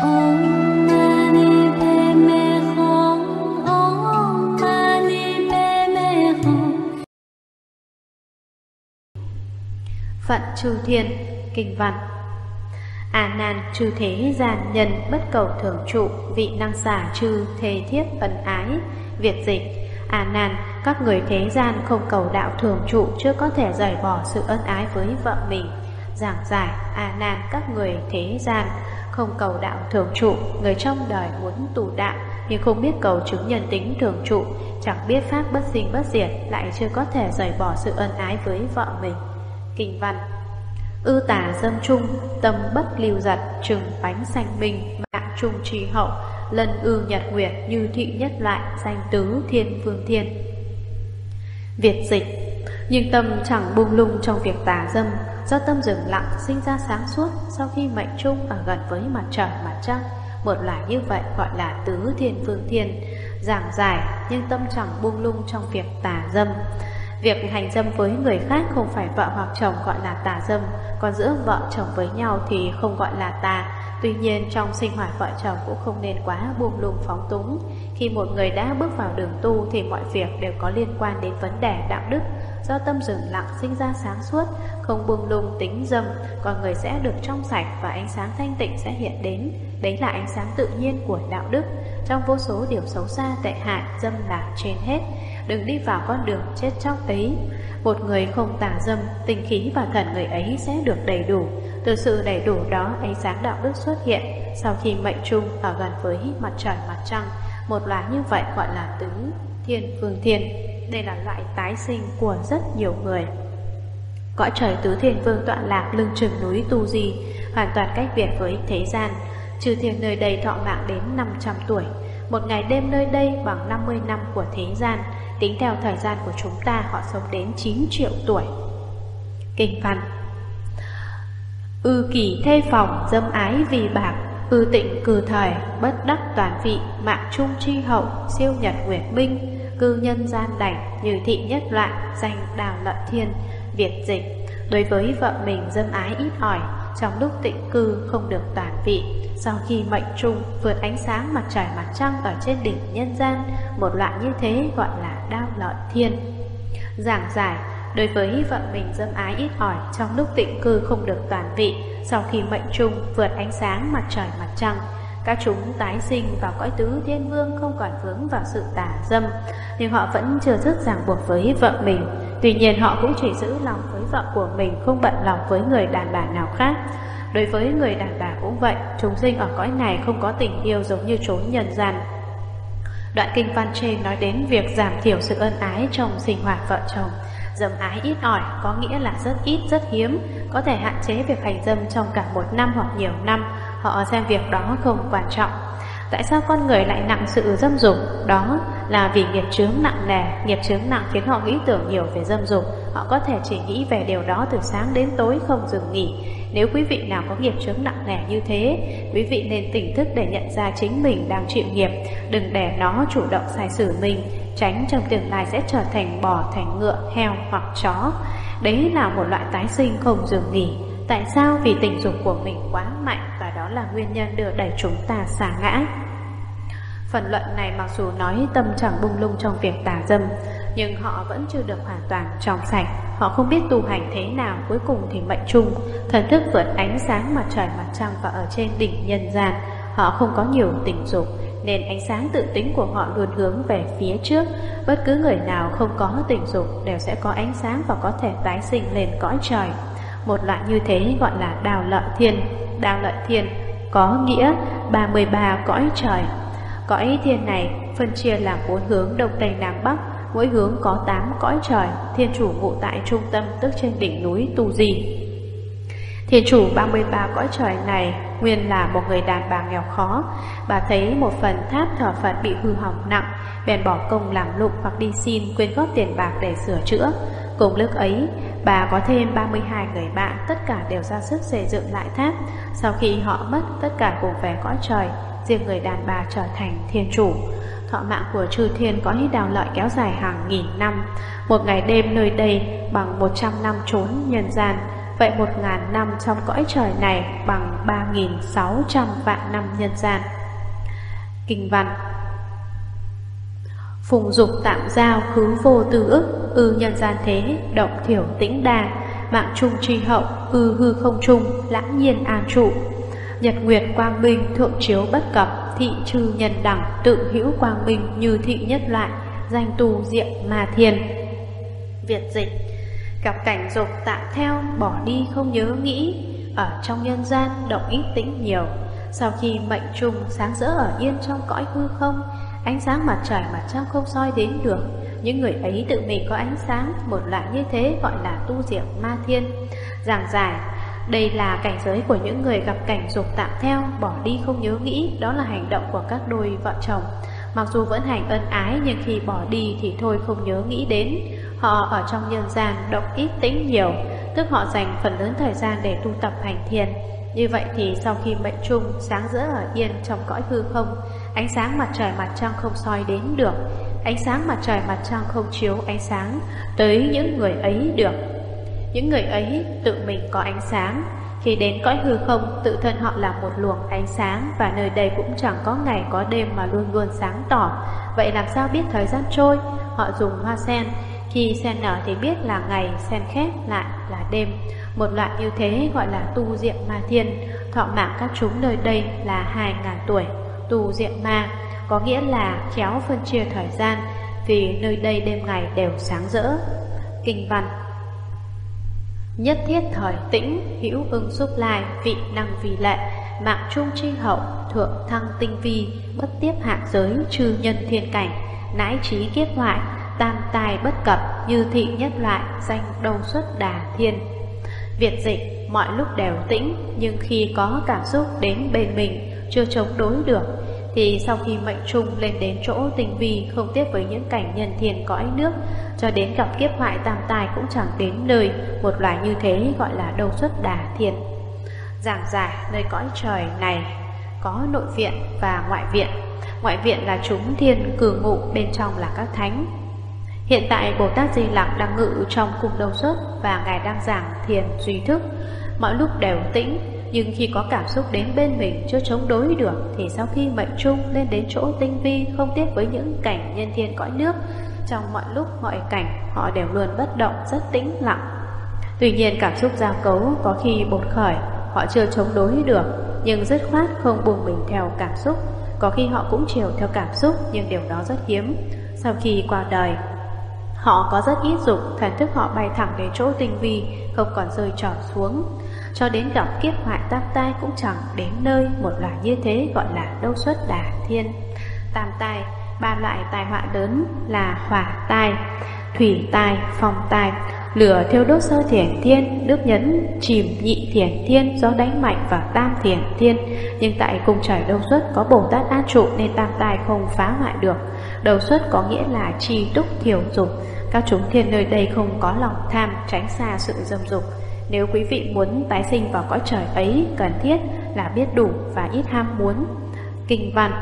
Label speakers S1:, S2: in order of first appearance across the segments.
S1: Om Mani Padme Hum. Om Mani Padme Hum.
S2: Phận Chư Thiên. Kinh văn. A Nan, chư thế gian nhân bất cầu thường trụ, vị năng xả chư thề thiết ân ái. Việt dịch. A Nan, các người thế gian không cầu đạo thường trụ, chưa có thể rời bỏ sự ân ái với vợ mình. Giảng giải. A Nan, các người thế gian không cầu đạo thường trụ, người trong đời muốn tu đạo nhưng không biết cầu chứng nhân tính thường trụ, chẳng biết pháp bất sinh bất diệt, lại chưa có thể rời bỏ sự ân ái với vợ mình. Kinh văn. Ư tả dâm trung, tâm bất lưu giật, trừng bánh sanh minh, mạng trung trì hậu, lân ư nhật nguyệt, như thị nhất lại, danh tứ thiên vương thiên. Việt dịch. Nhưng tâm chẳng buông lung trong việc tà dâm, do tâm dừng lặng sinh ra sáng suốt sau khi mệnh trung ở gần với mặt trời mặt trăng. Một loại như vậy gọi là tứ thiên vương thiên. Giảng giải. Nhưng tâm chẳng buông lung trong việc tà dâm. Việc hành dâm với người khác không phải vợ hoặc chồng gọi là tà dâm, còn giữa vợ chồng với nhau thì không gọi là tà. Tuy nhiên trong sinh hoạt vợ chồng cũng không nên quá buông lung phóng túng. Khi một người đã bước vào đường tu thì mọi việc đều có liên quan đến vấn đề đạo đức. Do tâm dừng lặng sinh ra sáng suốt, không buông lung tính dâm, con người sẽ được trong sạch và ánh sáng thanh tịnh sẽ hiện đến. Đấy là ánh sáng tự nhiên của đạo đức. Trong vô số điều xấu xa tệ hại, dâm là trên hết. Đừng đi vào con đường chết chóc ấy. Một người không tà dâm, tinh khí và thần người ấy sẽ được đầy đủ. Từ sự đầy đủ đó, ánh sáng đạo đức xuất hiện sau khi mệnh trung ở gần với mặt trời mặt trăng. Một loại như vậy gọi là tứ thiên vương thiên. Đây là loại tái sinh của rất nhiều người. Cõi trời tứ thiên vương tọa lạc lưng chừng núi Tu Di, hoàn toàn cách biệt với thế gian. Chư thiên nơi đây thọ mạng đến 500 tuổi. Một ngày đêm nơi đây bằng 50 năm của thế gian. Tính theo thời gian của chúng ta, họ sống đến 9 triệu tuổi. Kinh văn. Ư kỷ thê phòng, dâm ái vì bạc, ư tịnh cư thời, bất đắc toàn vị, mạng trung tri hậu, siêu nhật nguyệt minh, cư nhân gian đảnh, như thị nhất loại, danh đào lợi thiên. Việt dịch. Đối với vợ mình dâm ái ít ỏi, trong lúc tịnh cư không được toàn vị, sau khi mệnh trung vượt ánh sáng mặt trời mặt trăng ở trên đỉnh nhân gian, một loại như thế gọi là đao lợi thiên. Giảng giải. Đối với vợ mình dâm ái ít ỏi, trong lúc tịnh cư không được toàn vị, sau khi mệnh trung vượt ánh sáng mặt trời mặt trăng, các chúng tái sinh vào cõi tứ thiên vương, không còn vướng vào sự tà dâm. Nhưng họ vẫn chưa dứt ràng buộc với vợ mình. Tuy nhiên họ cũng chỉ giữ lòng với vợ của mình, không bận lòng với người đàn bà nào khác. Đối với người đàn bà cũng vậy, chúng sinh ở cõi này không có tình yêu giống như chốn nhân gian. Đoạn kinh văn trên nói đến việc giảm thiểu sự ân ái trong sinh hoạt vợ chồng. Dâm ái ít ỏi có nghĩa là rất ít, rất hiếm, có thể hạn chế việc hành dâm trong cả một năm hoặc nhiều năm. Họ xem việc đó không quan trọng. Tại sao con người lại nặng sự dâm dục? Đó là vì nghiệp chướng nặng nề. Nghiệp chướng nặng khiến họ nghĩ tưởng nhiều về dâm dục. Họ có thể chỉ nghĩ về điều đó từ sáng đến tối không dừng nghỉ. Nếu quý vị nào có nghiệp chướng nặng nề như thế, quý vị nên tỉnh thức để nhận ra chính mình đang chịu nghiệp. Đừng để nó chủ động sai xử mình, tránh trong tương lai sẽ trở thành bò, thành ngựa, heo hoặc chó. Đấy là một loại tái sinh không dừng nghỉ. Tại sao? Vì tình dục của mình quá mạnh, và đó là nguyên nhân đưa đẩy chúng ta sa ngã. Phần luận này mặc dù nói tâm chẳng bung lung trong việc tà dâm, nhưng họ vẫn chưa được hoàn toàn trong sạch. Họ không biết tu hành thế nào, cuối cùng thì mệnh trung, thần thức vượt ánh sáng mặt trời mặt trăng và ở trên đỉnh nhân gian. Họ không có nhiều tình dục, nên ánh sáng tự tính của họ luôn hướng về phía trước. Bất cứ người nào không có tình dục đều sẽ có ánh sáng và có thể tái sinh lên cõi trời. Một loại như thế gọi là đào lợi thiên. Đào lợi thiên có nghĩa 33 cõi trời. Cõi thiên này phân chia làm 4 hướng đông tây nam bắc, mỗi hướng có 8 cõi trời. Thiên chủ ngụ tại trung tâm, tức trên đỉnh núi Tu Di. Thiên chủ 33 cõi trời này nguyên là một người đàn bà nghèo khó. Bà thấy một phần tháp thờ Phật bị hư hỏng nặng, bèn bỏ công làm lụng hoặc đi xin quyên góp tiền bạc để sửa chữa. Cùng lúc ấy, bà có thêm 32 người bạn, tất cả đều ra sức xây dựng lại tháp. Sau khi họ mất, tất cả cùng về cõi trời, riêng người đàn bà trở thành thiên chủ. Thọ mạng của chư thiên cõi đào lợi kéo dài hàng nghìn năm. Một ngày đêm nơi đây bằng 100 năm chốn nhân gian. vậy 1000 năm trong cõi trời này bằng 3600 vạn năm nhân gian. Kinh văn: phùng dục tạm giao khứ vô tư ức, nhân gian thế động thiểu tĩnh đà, mạng trung tri hậu hư không trung, lãng nhiên an trụ. Nhật nguyệt quang minh thượng chiếu bất cập, thị trừ nhân đẳng tự hữu quang minh, như thị nhất loại, danh tu diệm ma thiên. Việt dịch: gặp cảnh dục tạm theo, bỏ đi không nhớ nghĩ, ở trong nhân gian động ít tĩnh nhiều. Sau khi mệnh trung sáng rỡ ở yên trong cõi hư không, ánh sáng mặt trời mặt trăng không soi đến được, những người ấy tự mình có ánh sáng, một loại như thế gọi là tu diệm ma thiên. Giảng giải: đây là cảnh giới của những người gặp cảnh dục tạm theo, bỏ đi không nhớ nghĩ, đó là hành động của các đôi vợ chồng. Mặc dù vẫn hành ân ái, nhưng khi bỏ đi thì thôi không nhớ nghĩ đến. Họ ở trong nhân gian động ít tĩnh nhiều, tức họ dành phần lớn thời gian để tu tập hành thiền. Như vậy thì sau khi mệnh trung sáng rỡ ở yên trong cõi hư không, ánh sáng mặt trời mặt trăng không soi đến được, ánh sáng mặt trời mặt trăng không chiếu ánh sáng tới những người ấy được. Những người ấy tự mình có ánh sáng, khi đến cõi hư không tự thân họ là một luồng ánh sáng, và nơi đây cũng chẳng có ngày có đêm mà luôn luôn sáng tỏ. Vậy làm sao biết thời gian trôi? Họ dùng hoa sen, khi sen nở thì biết là ngày, sen khép lại là đêm. Một loại như thế gọi là tu diệm ma thiên. Thọ mạng các chúng nơi đây là 2000 tuổi. Tu diệm ma có nghĩa là khéo phân chia thời gian, vì nơi đây đêm ngày đều sáng rỡ. Kinh văn: nhất thiết thời tĩnh, hữu ưng xúc lai, vị năng vì lệ, mạng trung tri hậu, thượng thăng tinh vi, bất tiếp hạng giới, chư nhân thiên cảnh, nãi trí kiếp hoại, tam tài bất cập, như thị nhất loại, danh đâu xuất đà thiên. Việt dịch: mọi lúc đều tĩnh, nhưng khi có cảm xúc đến bên mình chưa chống đối được, thì sau khi mệnh trung lên đến chỗ tinh vi, không tiếp với những cảnh nhân thiên cõi nước, cho đến gặp kiếp hoại tam tài cũng chẳng đến nơi. Một loài như thế gọi là đâu xuất đà thiên. Giảng giải: nơi cõi trời này có nội viện và ngoại viện. Ngoại viện là chúng thiên cư ngụ, bên trong là các thánh. Hiện tại Bồ Tát Di Lặc đang ngự trong cung đâu xuất, và Ngài đang giảng thiền duy thức. Mọi lúc đều tĩnh, nhưng khi có cảm xúc đến bên mình chưa chống đối được, thì sau khi mệnh trung lên đến chỗ tinh vi, không tiếp với những cảnh nhân thiên cõi nước, trong mọi lúc mọi cảnh họ đều luôn bất động, rất tĩnh lặng. Tuy nhiên cảm xúc giao cấu có khi bột khởi, họ chưa chống đối được, nhưng dứt khoát không buông mình theo cảm xúc. Có khi họ cũng chiều theo cảm xúc, nhưng điều đó rất hiếm. Sau khi qua đời, họ có rất ít dục, thần thức họ bay thẳng đến chỗ tinh vi, không còn rơi tròn xuống. Cho đến gặp kiếp hoại tam tai cũng chẳng đến nơi. Một loại như thế gọi là đâu xuất đà thiên. Tam tai, ba loại tai họa lớn là hỏa tai, thủy tai, phong tai. Lửa thiêu đốt sơ thiền thiên, nước nhấn chìm nhị thiền thiên, gió đánh mạnh vào tam thiền thiên. Nhưng tại cung trời đâu xuất có Bồ Tát an trụ, nên tam tai không phá hoại được. Đầu xuất có nghĩa là tri túc thiểu dục. Các chúng thiên nơi đây không có lòng tham, tránh xa sự dâm dục. Nếu quý vị muốn tái sinh vào cõi trời ấy, cần thiết là biết đủ và ít ham muốn. Kinh văn: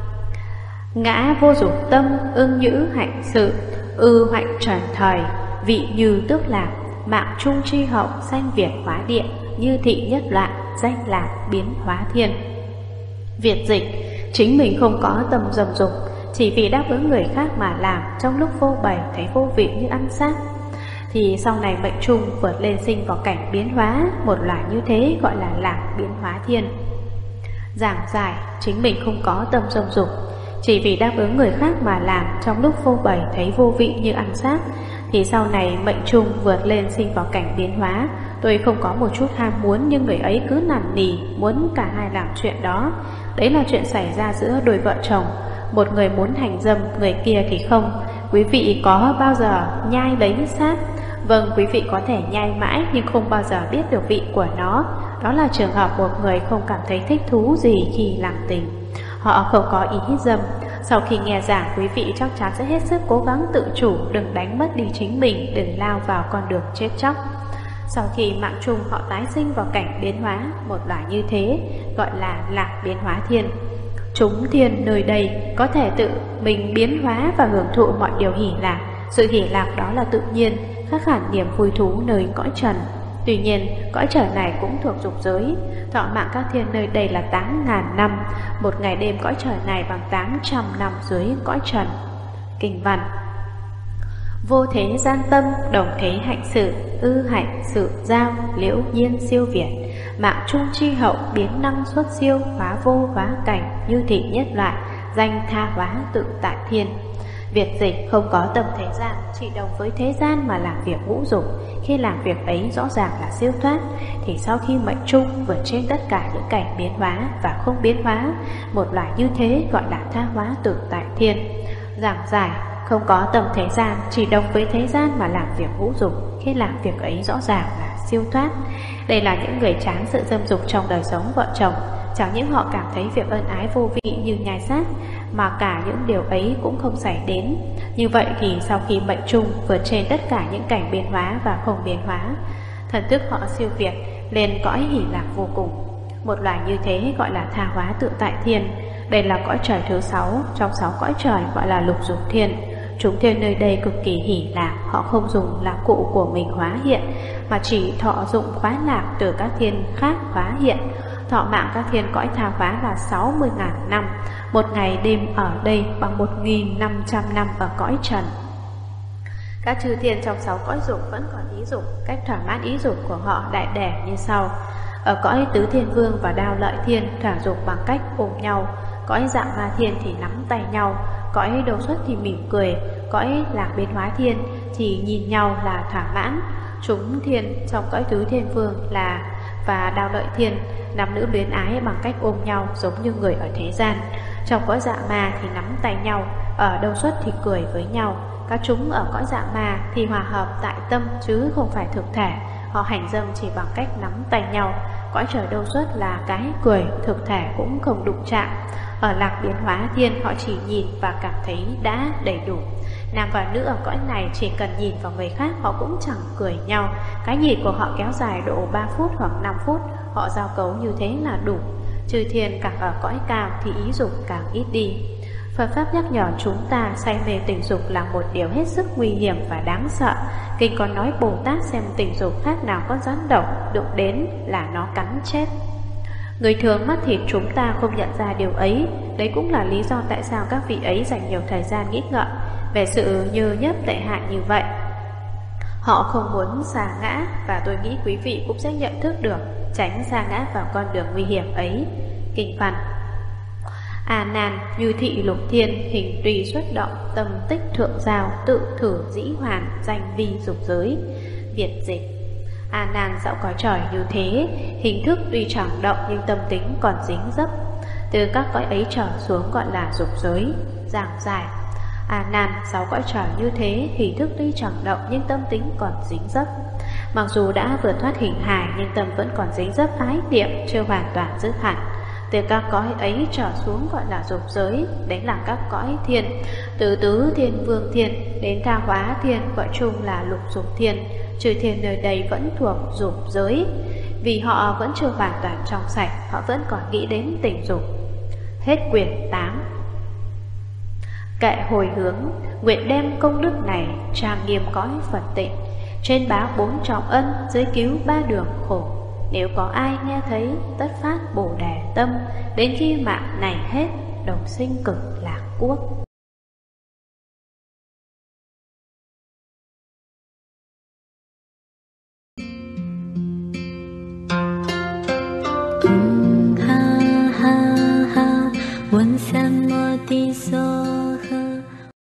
S2: ngã vô dục tâm, ưng nhữ hạnh sự, hoạnh trần thời, vị như tước lạc, mạng trung tri hậu, sanh việt hóa địa, như thị nhất loại, danh lạc biến hóa thiên. Việt dịch: chính mình không có tâm dâm dục, chỉ vì đáp ứng người khác mà làm, trong lúc vô bày thấy vô vị như ăn xác, thì sau này mệnh trung vượt lên sinh vào cảnh biến hóa. Một loại như thế gọi là lạc biến hóa thiên. Giảng giải: chính mình không có tâm dâm dục, chỉ vì đáp ứng người khác mà làm, trong lúc vô bày thấy vô vị như ăn xác, thì sau này mệnh trung vượt lên sinh vào cảnh biến hóa. Tôi không có một chút ham muốn, nhưng người ấy cứ nằn nỉ muốn cả hai làm chuyện đó. Đấy là chuyện xảy ra giữa đôi vợ chồng. Một người muốn hành dâm, người kia thì không. Quý vị có bao giờ nhai lấy xác? Vâng, quý vị có thể nhai mãi nhưng không bao giờ biết được vị của nó. Đó là trường hợp một người không cảm thấy thích thú gì khi làm tình. Họ không có ý dâm. Sau khi nghe giảng, quý vị chắc chắn sẽ hết sức cố gắng tự chủ, đừng đánh mất đi chính mình, đừng lao vào con đường chết chóc. Sau khi mạng chung họ tái sinh vào cảnh biến hóa. Một loại như thế gọi là lạc biến hóa thiên. Chúng thiên nơi đây có thể tự mình biến hóa và hưởng thụ mọi điều hỷ lạc. Sự hỷ lạc đó là tự nhiên, khác hẳn niềm vui thú nơi cõi trần. Tuy nhiên, cõi trời này cũng thuộc dục giới. Thọ mạng các thiên nơi đây là 8.000 năm. Một ngày đêm cõi trời này bằng 800 năm dưới cõi trần. Kinh văn: vô thế gian tâm, đồng thế hạnh sự, ư hạnh sự giao, liễu nhiên siêu việt. Mạng trung chi hậu, biến năng xuất siêu, hóa vô hóa cảnh, như thị nhất loại, danh tha hóa tự tại thiên. Việt dịch: không có tâm thế gian, chỉ đồng với thế gian mà làm việc ngũ dục. Khi làm việc ấy rõ ràng là siêu thoát, thì sau khi mệnh trung vượt trên tất cả những cảnh biến hóa và không biến hóa, một loại như thế gọi là tha hóa tự tại thiên. Giảng giải: không có tâm thế gian, chỉ đồng với thế gian mà làm việc ngũ dục. Khi làm việc ấy rõ ràng là siêu thoát. Đây là những người chán sự dâm dục trong đời sống vợ chồng. Chẳng những họ cảm thấy việc ân ái vô vị như nhai xác, mà cả những điều ấy cũng không xảy đến. Như vậy thì sau khi mệnh trung vượt trên tất cả những cảnh biến hóa và không biến hóa, thần thức họ siêu việt lên cõi hỷ lạc vô cùng. Một loài như thế gọi là tha hóa tự tại thiên. Đây là cõi trời thứ 6 trong 6 cõi trời, gọi là lục dục thiên. Chúng thiên nơi đây cực kỳ hỷ lạc. Họ không dùng lạc cụ của mình hóa hiện, mà chỉ thọ dụng khoái lạc từ các thiên khác hóa hiện. Thọ mạng các thiên cõi tha hóa là 60.000 năm. Một ngày đêm ở đây bằng 1.500 năm ở cõi trần. Các chư thiên trong 6 cõi dục vẫn còn ý dục. Cách thỏa mãn ý dục của họ đại đẻ như sau. Ở cõi tứ thiên vương và đao lợi thiên thỏa dục bằng cách ôm nhau. Cõi dạng ma thiên thì nắm tay nhau. Cõi đầu xuất thì mỉm cười. Cõi lạc biến hóa thiên thì nhìn nhau là thỏa mãn. Chúng thiên trong cõi tứ thiên vương và đao lợi thiên nam nữ luyến ái bằng cách ôm nhau giống như người ở thế gian. Trong cõi dạ ma thì nắm tay nhau, ở đầu xuất thì cười với nhau. Các chúng ở cõi dạ ma thì hòa hợp tại tâm chứ không phải thực thể. Họ hành dâm chỉ bằng cách nắm tay nhau. Cõi trời đâu xuất là cái cười, thực thể cũng không đụng chạm. Ở lạc biến hóa thiên họ chỉ nhìn và cảm thấy đã đầy đủ. Nam và nữ ở cõi này chỉ cần nhìn vào người khác họ cũng chẳng cười nhau. Cái nhìn của họ kéo dài độ 3 phút hoặc 5 phút. Họ giao cấu như thế là đủ. Chư thiên càng ở cõi cao thì ý dục càng ít đi. Phật Pháp nhắc nhở chúng ta say mê tình dục là một điều hết sức nguy hiểm và đáng sợ. Kinh còn nói Bồ Tát xem tình dục khác nào con rắn độc, đụng đến là nó cắn chết. Người thường mắt thịt chúng ta không nhận ra điều ấy. Đấy cũng là lý do tại sao các vị ấy dành nhiều thời gian nghĩ ngợi về sự nhơ nhớp tệ hại như vậy. Họ không muốn sa ngã, và tôi nghĩ quý vị cũng sẽ nhận thức được, tránh sa ngã vào con đường nguy hiểm ấy. Kinh văn: A Nan, như thị lục thiên, hình tùy xuất động, tâm tích thượng giao, tự thử dĩ hoàn, danh vi dục giới. Việt dịch: A Nan, dạo cõi trời như thế, hình thức tuy chẳng động nhưng tâm tính còn dính dấp. Từ các cõi ấy trở xuống gọi là dục giới. Giảng giải: A Nan, 6 cõi trời như thế, hình thức tuy chẳng động nhưng tâm tính còn dính dấp. Mặc dù đã vượt thoát hình hài nhưng tâm vẫn còn dính dấp ái niệm, chưa hoàn toàn dứt hẳn. Từ các cõi ấy trở xuống gọi là dục giới. Đấy là các cõi thiên. Từ tứ thiên vương thiên đến tha hóa thiên gọi chung là lục dục thiên. Trừ thiên nơi đây vẫn thuộc dục giới. Vì họ vẫn chưa hoàn toàn trong sạch, họ vẫn còn nghĩ đến tình dục. Hết quyển 8. Kệ hồi hướng. Nguyện đem công đức này trang nghiêm cõi Phật tịnh, trên báo 4 trọng ân, dưới cứu 3 đường khổ. Nếu có ai nghe thấy, tất phát Bồ Đề tâm, đến khi mạng này hết, đồng sinh cực lạc quốc.
S1: Ha ha ha, 闻三摩地所